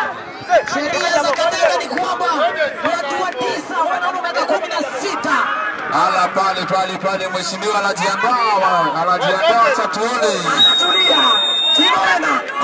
Sheria za kandanda ni kwamba watu 9 wanaume 16. Ala pale mheshimiwa anajiandaa cha tuone. Anatulia. Tiona